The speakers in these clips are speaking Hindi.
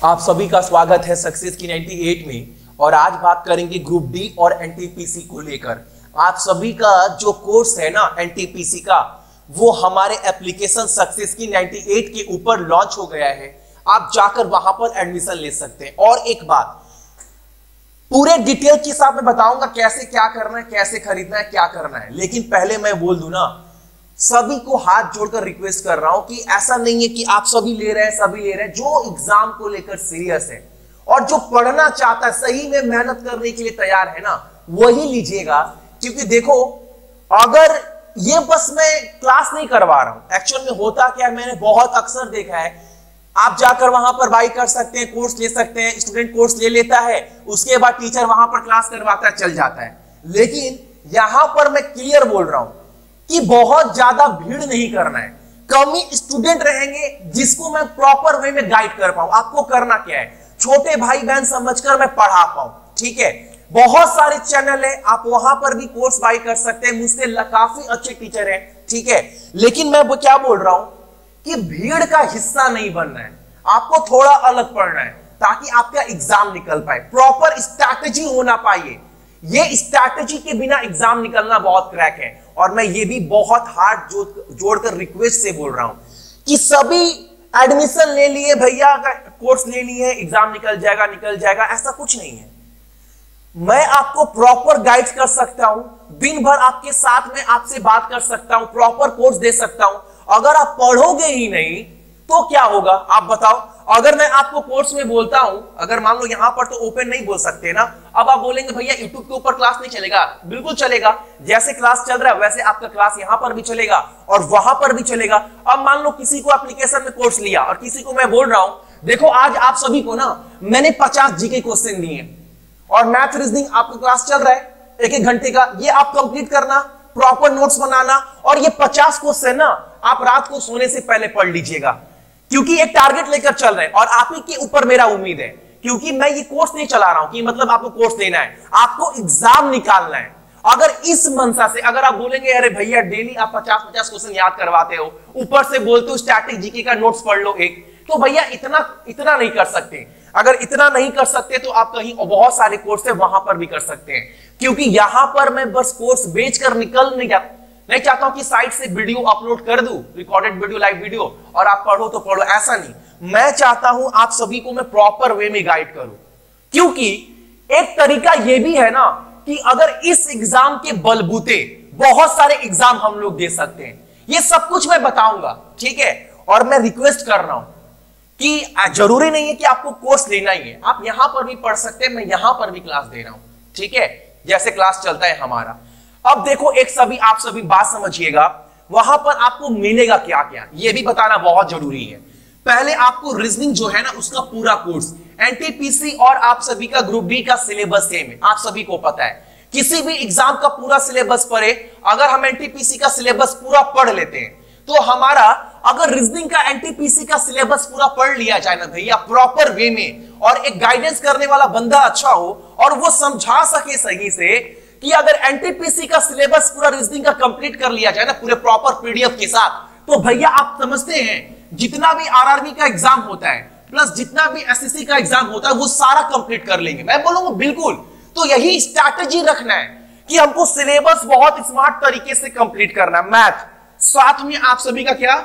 आप सभी का स्वागत है सक्सेस की 98 में। और आज बात करेंगे ग्रुप डी और एनटीपीसी को लेकर। आप सभी का जो कोर्स है ना एनटीपीसी का, वो हमारे एप्लीकेशन सक्सेस की 98 के ऊपर लॉन्च हो गया है। आप जाकर वहां पर एडमिशन ले सकते हैं। और एक बात, पूरे डिटेल के साथ मैं बताऊंगा कैसे क्या करना है, कैसे खरीदना है, क्या करना है। लेकिन पहले मैं बोल दूं ना, सभी को हाथ जोड़कर रिक्वेस्ट कर रहा हूं कि ऐसा नहीं है कि आप सभी ले रहे हैं, सभी ले रहे हैं। जो एग्जाम को लेकर सीरियस है और जो पढ़ना चाहता है, सही में मेहनत करने के लिए तैयार है ना, वही लीजिएगा। क्योंकि देखो, अगर ये बस मैं क्लास नहीं करवा रहा हूं, एक्चुअल में होता क्या है, मैंने बहुत अक्सर देखा है, आप जाकर वहां पर बाई कर सकते हैं, कोर्स ले सकते हैं, स्टूडेंट कोर्स ले लेता है, उसके बाद टीचर वहां पर क्लास करवाता है, चल जाता है। लेकिन यहां पर मैं क्लियर बोल रहा हूं कि बहुत ज्यादा भीड़ नहीं करना है। कम ही स्टूडेंट रहेंगे जिसको मैं प्रॉपर वे में गाइड कर पाऊं। आपको करना क्या है, छोटे भाई बहन समझकर मैं पढ़ा पाऊं। ठीक है, बहुत सारे चैनल है, आप वहां पर भी कोर्स बाई कर सकते हैं, मुझसे काफी अच्छे टीचर हैं। ठीक है, लेकिन मैं वो क्या बोल रहा हूं कि भीड़ का हिस्सा नहीं बनना है, आपको थोड़ा अलग पढ़ना है ताकि आपका एग्जाम निकल पाए, प्रॉपर स्ट्रैटेजी होना पाए। ये स्ट्रैटेजी के बिना एग्जाम निकलना बहुत क्रैक है। और मैं ये भी बहुत हार्ड जोड़कर रिक्वेस्ट से बोल रहा हूं कि सभी एडमिशन ले लिए भैया, कोर्स ले लिए, एग्जाम निकल जाएगा, ऐसा कुछ नहीं है। मैं आपको प्रॉपर गाइड कर सकता हूं, दिन भर आपके साथ में आपसे बात कर सकता हूं, प्रॉपर कोर्स दे सकता हूं। अगर आप पढ़ोगे ही नहीं तो क्या होगा आप बताओ। अगर मैं आपको कोर्स में बोलता हूं, अगर मान लो यहां पर तो ओपन नहीं बोल सकते ना, अब आप बोलेंगे भैया यूट्यूब के ऊपर क्लास नहीं चलेगा। बिल्कुल चलेगा, जैसे क्लास चल रहा है वैसे आपका क्लास यहां पर भी चलेगा और वहां पर भी चलेगा। अब मान लो किसी को एप्लीकेशन में कोर्स लिया और किसी को मैं बोल रहा हूं, देखो आज आप सभी को ना मैंने 50 जीके क्वेश्चन दिए और मैथ रीजनिंग आपका क्लास चल रहा है 1-1 घंटे का, ये आप कंप्लीट करना, प्रॉपर नोट्स बनाना। और ये 50 क्वेश्चन ना आप रात को सोने से पहले पढ़ लीजिएगा, क्योंकि एक टारगेट लेकर चल रहे हैं और आप ही के ऊपर मेरा उम्मीद है। क्योंकि मैं ये कोर्स नहीं चला रहा हूं कि मतलब आपको कोर्स लेना है, आपको एग्जाम निकालना है। अगर इस मनसा से अगर आप बोलेंगे अरे भैया डेली आप 50-50 क्वेश्चन याद करवाते हो, ऊपर से बोलते हो स्टैटिक जीके का नोट्स पढ़ लो एक, तो भैया इतना नहीं कर सकते। अगर इतना नहीं कर सकते तो आप कहीं बहुत सारे कोर्स है वहां पर भी कर सकते हैं। क्योंकि यहां पर मैं बस कोर्स बेचकर निकल नहीं चाहता हूं कि साइट से वीडियो अपलोड कर दूं, रिकॉर्डेड वीडियो, लाइव वीडियो, और आप पढ़ो तो पढ़ो, ऐसा नहीं। मैं चाहता हूं आप सभी को मैं प्रॉपर वे में गाइड करूं। क्योंकि एक तरीका यह भी है ना कि अगर इस एग्जाम के बलबूते बहुत सारे एग्जाम हम लोग दे सकते हैं, ये सब कुछ मैं बताऊंगा। ठीक है, और मैं रिक्वेस्ट कर रहा हूं कि जरूरी नहीं है कि आपको कोर्स लेना ही है, आप यहां पर भी पढ़ सकते हैं, मैं यहां पर भी क्लास दे रहा हूं। ठीक है, जैसे क्लास चलता है हमारा। अब देखो, आप सभी बात समझिएगा, वहां पर आपको मिलेगा क्या क्या, यह भी बताना बहुत जरूरी है। पहले आपको रीजनिंग जो है ना उसका पूरा कोर्स, एनटीपीसी और आप सभी का ग्रुप डी का सिलेबस सेम है, आप सभी को पता है। किसी भी एग्जाम का पूरा सिलेबस पढ़े, अगर हम एनटीपीसी का सिलेबस पूरा पढ़ लेते हैं तो हमारा, अगर रीजनिंग का एनटीपीसी का सिलेबस पूरा पढ़ लिया जाए ना भैया प्रॉपर वे में, और एक गाइडेंस करने वाला बंदा अच्छा हो और वो समझा सके सही से कि अगर एनटीपीसी का सिलेबस पूरा रीजनिंग का कंप्लीट कर लिया जाए ना पूरे प्रॉपर पीडीएफ के साथ, तो भैया आप समझते हैं जितना भी आरआरबी का एग्जाम होता है प्लस जितना भी एसएससी का एग्जाम होता है वो सारा कंप्लीट कर लेंगे। मैं बोलूंगा बिल्कुल। तो यही स्ट्रैटेजी रखना है कि हमको सिलेबस बहुत स्मार्ट तरीके से कंप्लीट करना है। मैथ साथ में आप सभी का क्या,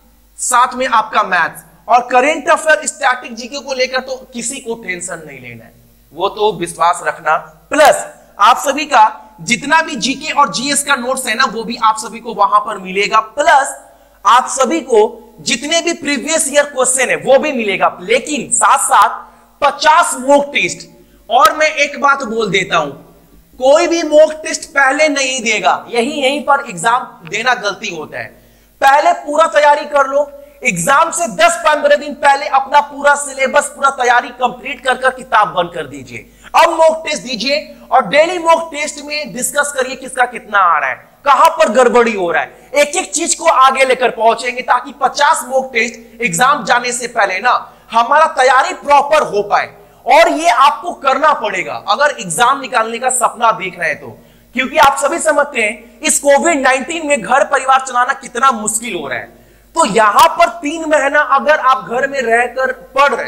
साथ में आपका मैथ और करेंट अफेयर, स्टैटिक जीके को लेकर तो किसी को टेंशन नहीं लेना है, वो तो विश्वास रखना। प्लस आप सभी का जितना भी जीके और जीएस का नोट्स है ना वो भी आप सभी को वहां पर मिलेगा। प्लस आप सभी को जितने भी प्रीवियस ईयर क्वेश्चन है वो भी मिलेगा, लेकिन साथ साथ 50 मॉक टेस्ट। और मैं एक बात बोल देता हूं, कोई भी मॉक टेस्ट पहले नहीं देगा, यहीं पर एग्जाम देना गलती होता है। पहले पूरा तैयारी कर लो, एग्जाम से 10-15 दिन पहले अपना पूरा सिलेबस, पूरा तैयारी कंप्लीट कर किताब बंद कर दीजिए। अब मॉक टेस्ट दीजिए और डेली मॉक टेस्ट में डिस्कस करिए किसका कितना आ रहा है, कहां पर गड़बड़ी हो रहा है, एक एक चीज को आगे लेकर पहुंचेंगे ताकि 50 मॉक टेस्ट एग्जाम जाने से पहले ना हमारा तैयारी प्रॉपर हो पाए। और ये आपको करना पड़ेगा अगर एग्जाम निकालने का सपना देख रहे हैं तो, क्योंकि आप सभी समझते हैं इस कोविड-19 में घर परिवार चलाना कितना मुश्किल हो रहा है। तो यहां पर 3 महीना अगर आप घर में रहकर पढ़ रहे हैं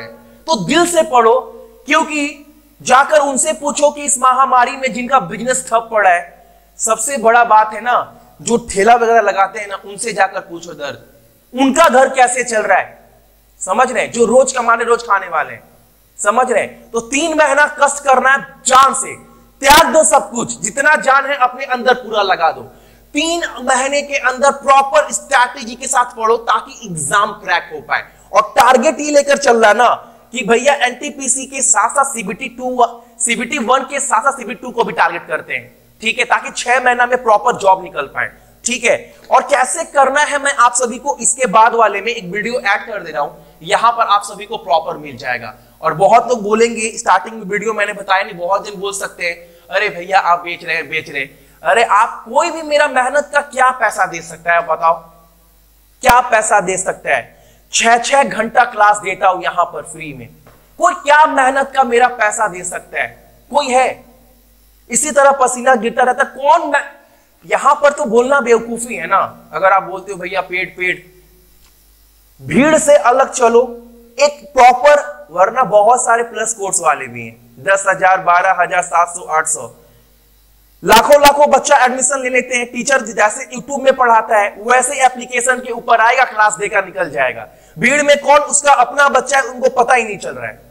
तो दिल से पढ़ो, क्योंकि जाकर उनसे पूछो कि इस महामारी में जिनका बिजनेस ठप पड़ा है, सबसे बड़ा बात है ना, जो ठेला वगैरह लगाते हैं ना, उनसे जाकर पूछो दर्द, उनका घर कैसे चल रहा है। समझ रहे हैं? जो रोज कमाने रोज खाने वाले हैं, समझ रहे हैं? तो 3 महीना कष्ट करना है, जान से त्याग दो सब कुछ, जितना जान है अपने अंदर पूरा लगा दो। 3 महीने के अंदर प्रॉपर स्ट्रैटेजी के साथ पढ़ो ताकि एग्जाम क्रैक हो पाए। और टारगेट ये लेकर चल रहा है ना कि भैया एनटीपीसी के साथ साथ सीबीटी 1 के साथ साथ सीबीटी 2 को भी टारगेट करते हैं, ठीक है, ताकि 6 महीना में प्रॉपर जॉब निकल पाए, ठीक है। और कैसे करना है मैं आप सभी को इसके बाद वाले में एक वीडियो ऐड कर दे रहा हूं, यहां पर आप सभी को प्रॉपर मिल जाएगा। और बहुत लोग बोलेंगे, स्टार्टिंग में वीडियो मैंने बताया नहीं, बहुत दिन बोल सकते हैं अरे भैया आप बेच रहे। अरे आप कोई भी मेरा मेहनत का क्या पैसा दे सकता है, बताओ क्या पैसा दे सकता है? 6-6 घंटा क्लास देता हूं यहां पर फ्री में, कोई क्या मेहनत का मेरा पैसा दे सकता है? कोई है? इसी तरह पसीना गिरता रहता, कौन? यहां पर तो बोलना बेवकूफी है ना। अगर आप बोलते हो भैया पेट, भीड़ से अलग चलो, एक प्रॉपर, वरना बहुत सारे प्लस कोर्स वाले भी हैं, 10,000, 12,000, 700, 800, लाखों बच्चा एडमिशन ले लेते हैं। टीचर जैसे यूट्यूब में पढ़ाता है वैसे एप्लीकेशन के ऊपर आएगा, क्लास देकर निकल जाएगा। भीड़ में कौन उसका अपना बच्चा है उनको पता ही नहीं चल रहा है,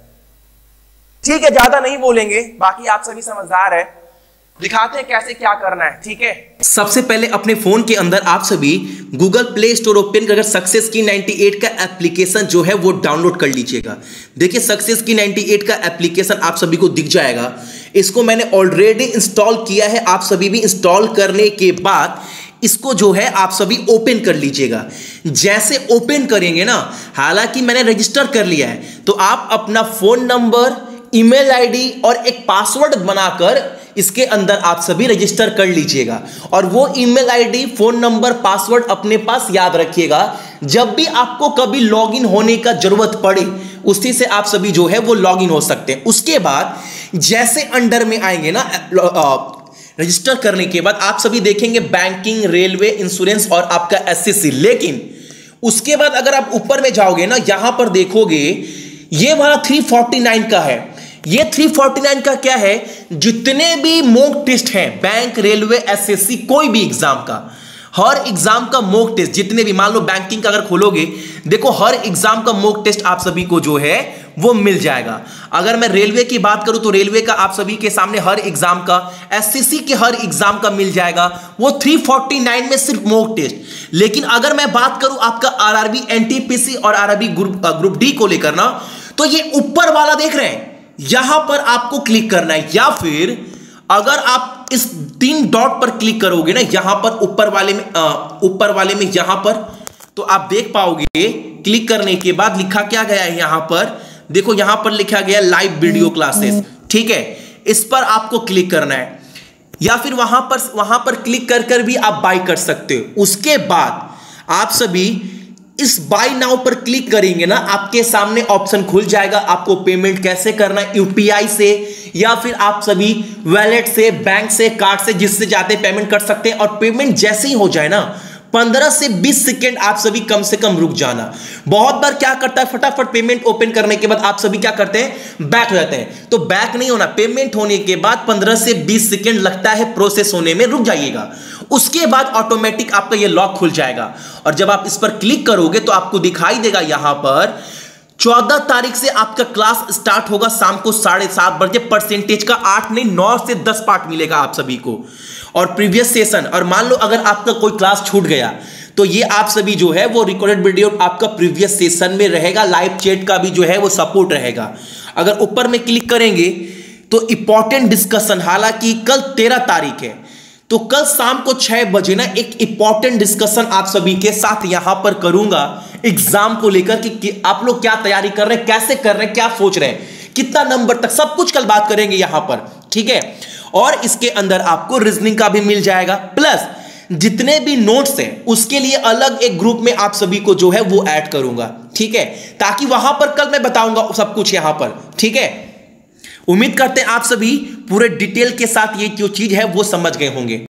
ठीक है। ज्यादा नहीं बोलेंगे, बाकी आप सभी समझदार है, दिखाते हैं कैसे क्या करना है, ठीक है। सबसे पहले अपने फोन के अंदर आप सभी गूगल प्ले स्टोर ओपन कर सक्सेस की 98 का एप्लीकेशन जो है वो डाउनलोड कर लीजिएगा। देखिए सक्सेस की 98 का एप्लीकेशन आप सभी को दिख जाएगा। इसको मैंने ऑलरेडी इंस्टॉल किया है, आप सभी भी इंस्टॉल करने के बाद इसको जो है आप सभी ओपन कर लीजिएगा। जैसे ओपन करेंगे ना, हालांकि मैंने रजिस्टर कर लिया है, तो आप अपना फोन नंबर, ईमेल आईडी और एक पासवर्ड बनाकर इसके अंदर आप सभी रजिस्टर कर लीजिएगा। और वो email ID, phone number, password अपने पास याद रखिएगा। जब भी आपको कभी लॉगिन होने का जरूरत पड़े उसी से आप सभी जो है वो लॉगिन हो सकते हैं। उसके बाद जैसे अंडर में आएंगे ना, रजिस्टर करने के बाद आप सभी देखेंगे बैंकिंग, रेलवे, इंश्योरेंस और आपका एसएससी। लेकिन उसके बाद अगर आप ऊपर में जाओगे ना, यहां पर देखोगे ये वाला 349 का है। ये 349 का क्या है? जितने भी मॉक टेस्ट हैं, बैंक, रेलवे, एसएससी, कोई भी एग्जाम का, हर एग्जाम का मॉक टेस्ट, जितने भी, मान लो बैंकिंग का अगर खोलोगे, देखो हर एग्जाम का मॉक टेस्ट आप सभी को जो है वो मिल जाएगा। अगर मैं रेलवे की बात करूं तो रेलवे का आप सभी के सामने हर एग्जाम का, एसएससी के हर एग्जाम का मिल जाएगा, वो 349 में सिर्फ मॉक टेस्ट। लेकिन अगर मैं बात करूं आपका आरआरबी, एनटीपीसी और आरआरबी ग्रुप डी को लेकर ना, तो ये ऊपर वाला देख रहे हैं, यहां पर आपको क्लिक करना है। या फिर अगर आप इस 3 डॉट पर क्लिक करोगे ना, यहां पर ऊपर वाले में यहां पर, तो आप देख पाओगे क्लिक करने के बाद लिखा क्या गया है यहां पर, देखो यहां पर लिखा गया लाइव वीडियो क्लासेस, ठीक है। इस पर आपको क्लिक करना है, या फिर वहां पर क्लिक कर भी आप बाय कर सकते हो। उसके बाद आप सभी इस बाय नाउ पर क्लिक करेंगे ना, आपके सामने ऑप्शन खुल जाएगा, आपको पेमेंट कैसे करना है, यूपीआई से या फिर आप सभी वॉलेट से, बैंक से, कार्ड से, जिससे चाहते पेमेंट कर सकते हैं। और पेमेंट जैसे ही हो जाए ना, 15 से 20 सेकेंड आप सभी कम से कम रुक जाना। बहुत बार क्या करता है, फटाफट पेमेंट ओपन करने के बाद आप सभी क्या करते हैं, बैक हो जाते हैं। तो बैक नहीं होना, पेमेंट होने के बाद 15 से 20 सेकेंड लगता है प्रोसेस होने में, रुक जाइएगा। उसके बाद ऑटोमेटिक आपका ये लॉक खुल जाएगा। और जब आप इस पर क्लिक करोगे तो आपको दिखाई देगा यहां पर 14 तारीख से आपका क्लास स्टार्ट होगा शाम को 7:30 बजे। परसेंटेज का 8 नहीं 9 से 10 पार्ट मिलेगा आप सभी को, और प्रीवियस सेशन। और मान लो अगर आपका कोई क्लास छूट गया तो ये आप सभी जो है वो रिकॉर्डेड वीडियो आपका प्रीवियस सेशन में रहेगा, लाइव चैट का भी जो है वो सपोर्ट रहेगा। अगर ऊपर में क्लिक करेंगे तो इंपॉर्टेंट डिस्कशन, हालांकि कल 13 तारीख है, तो कल शाम को 6 बजे ना एक इंपॉर्टेंट डिस्कशन आप सभी के साथ यहां पर करूंगा एग्जाम को लेकर कि आप लोग क्या तैयारी कर रहे हैं, कैसे कर रहे हैं, क्या सोच रहे हैं, कितना नंबर तक, सब कुछ कल बात करेंगे यहां पर, ठीक है। और इसके अंदर आपको रीजनिंग का भी मिल जाएगा, प्लस जितने भी नोट्स हैं उसके लिए अलग एक ग्रुप में आप सभी को जो है वो ऐड करूंगा, ठीक है, ताकि वहां पर कल मैं बताऊंगा सब कुछ यहां पर, ठीक है। उम्मीद करते हैं आप सभी पूरे डिटेल के साथ ये जो चीज है वो समझ गए होंगे।